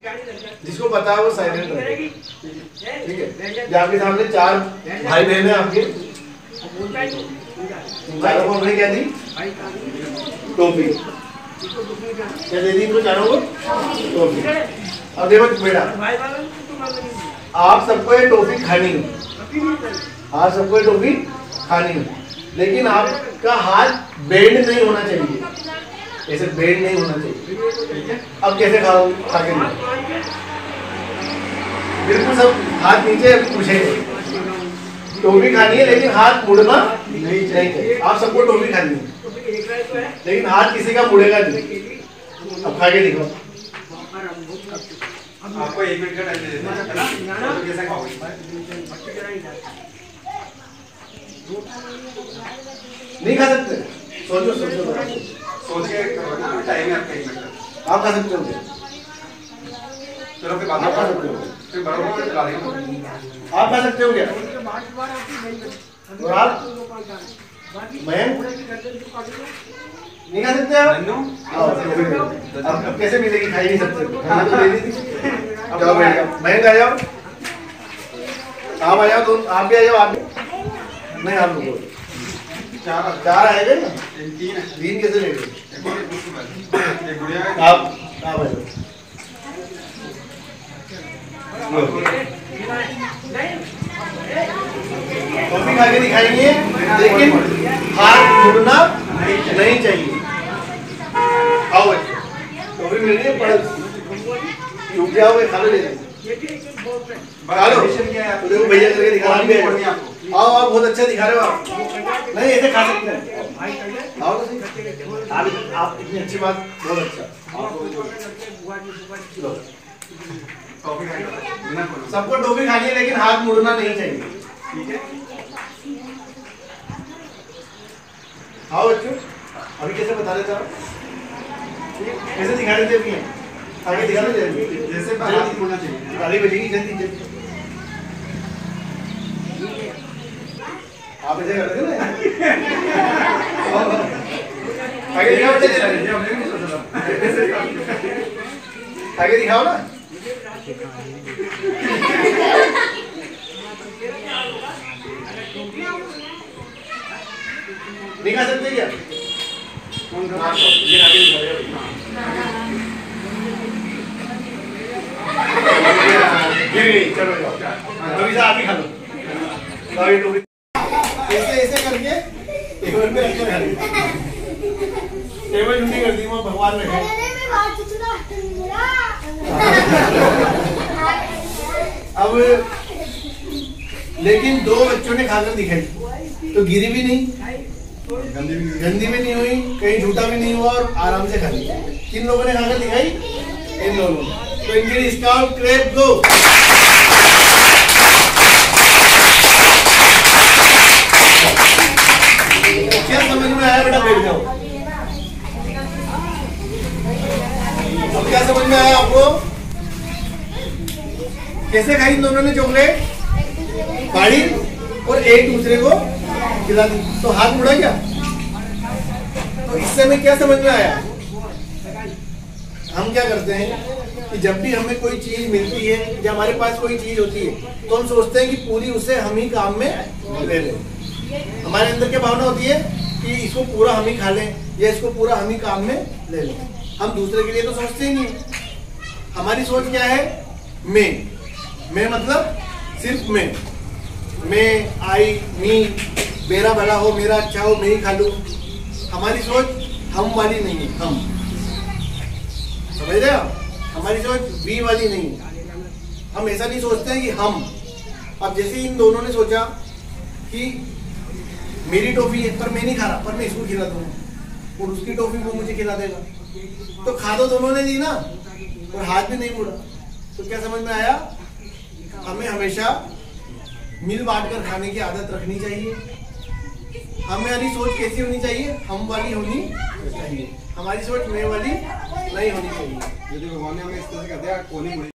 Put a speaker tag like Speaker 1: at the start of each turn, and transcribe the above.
Speaker 1: जिसको पता है वो साइलेंट रहे, ठीक है। आपके सामने 4 भाई बहन है आपके, चारों को हमने क्या दी? टोपी। क्या दे दी इनको चारों को? टोपी। अब देखो बेटा, आप सबको ये टोपी खानी है, आप सबको ये टोपी खानी है, लेकिन आपका हाथ बेंड नहीं होना चाहिए, ऐसे बेंड नहीं होना चाहिए। अब कैसे खाओ? खा के बिल्कुल सब हाथ नीचे पूछेंगे। टोपी खानी है लेकिन हाथ मुड़ना नहीं चाहिए। आप सबको टोपी खानी है लेकिन हाथ किसी का मुड़ेगा नहीं। अब खा के दिखाओ।
Speaker 2: आपको 1 मिनट का टाइम दे देना है, तो कैसे खाओगे?
Speaker 1: नहीं खा सकते, सोचो सोचो
Speaker 2: सोच के करो ना, टाइम है आपका 1 मिनट का।
Speaker 1: आप खा सकते हो,
Speaker 2: चलो फिर बाद में खा सकते हो, फिर बराबर खिला देंगे।
Speaker 1: आप खा सकते हो क्या? और आप बहन नहीं खा सकते आप? अब कैसे मिलेगी? खा ही नहीं सकते, खाना तो दे दी थी। जाओ बैठ जाओ, बहन आ जाओ, आप आ जाओ, तुम आप भी आ जाओ। आप नहीं, आप लोग 4 आएगा ना, 3 कैसे ले गए? आप आ जाओ। कॉफी खा के दिखाएंगे लेकिन हाथ मुड़ना नहीं चाहिए। आओ बच्चे, कॉफी मिल रही है, रुक जाओ, खा लो, खा लो। देखो भैया करके दिखा रहा है। आओ आप बहुत अच्छा दिखा रहे हो आप। नहीं ऐसे खा सकते हैं, आओ तो सही। आप इतनी अच्छी बात, बहुत अच्छा। सबको टोपी खानी है लेकिन हाथ मुड़ना नहीं चाहिए, ठीक है। आओ बच्चों, अभी कैसे बता रहे थे आप? कैसे दिखा रहे थे अभी? आगे दिखा रहे थे
Speaker 2: जैसे हाथ मुड़ना चाहिए।
Speaker 1: गाड़ी बजेगी, जल्दी जल्दी। आप ऐसे करते ना, आगे दिखाओ, आगे दिखाओ ना। नहीं खा सकते क्या? चलो आप ही खा लो। ऐसे ऐसे करके टेबल पे रख कर, टेबल ढूंढी कर दी, वो भगवान रखे। अब लेकिन 2 बच्चों ने खाकर दिखाई, तो गिरी भी नहीं, गंदी भी नहीं हुई, कहीं झूठा भी नहीं हुआ और आराम से खा ली। किन लोगों ने खाकर दिखाई? इन लोगों ने। तो इनके लिए स्काउट क्रेप गो। क्या समझ में आया बेटा? बैठ जाओ। अब क्या समझ में आया आपको? कैसे खाई इन दोनों ने चॉकलेट? काढ़ी और एक दूसरे को खिला दी, तो हाथ मुड़ा क्या? तो इससे हमें क्या समझ में आया? हम क्या करते हैं कि जब भी हमें कोई चीज मिलती है या हमारे पास कोई चीज होती है तो हम सोचते हैं कि पूरी उसे हम ही काम में ले लें। हमारे अंदर क्या भावना होती है कि इसको पूरा हम ही खा लें या इसको पूरा हम ही काम में ले लें। हम दूसरे के लिए तो सोचते ही नहीं। हमारी सोच क्या है? मैं मतलब सिर्फ मैं, आई, मी, मेरा भला हो, मेरा अच्छा हो, मैं ही खा लूं। हमारी सोच हम वाली नहीं है, हम, समझ रहे हो? हमारी सोच वी वाली नहीं है। हम ऐसा नहीं सोचते हैं कि हम। अब जैसे इन दोनों ने सोचा कि मेरी टॉफी है पर मैं नहीं खा रहा, पर मैं इसको खिला दूंगा और उसकी टॉफी वो मुझे खिला देगा, तो खा तो दोनों ने दी ना, और हाथ भी नहीं मुड़ा। तो क्या समझ में आया? हमें हमेशा मिल बांट कर खाने की आदत रखनी चाहिए। हमारी सोच कैसी होनी चाहिए? हम वाली होनी चाहिए। हमारी सोच मैं वाली नहीं होनी चाहिए।
Speaker 2: यदि भगवान ने हमें इस तरह से कर दिया, कोनी